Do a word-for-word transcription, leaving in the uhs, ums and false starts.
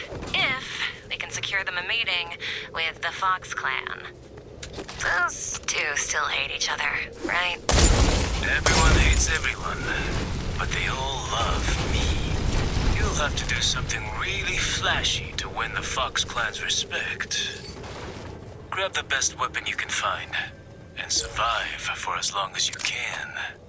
if we can secure them a meeting with the Fox clan. Those two still hate each other, right? Everyone hates everyone, but they all love me. You'll have to do something really flashy to win the Fox clan's respect. Grab the best weapon you can find, and survive for as long as you can.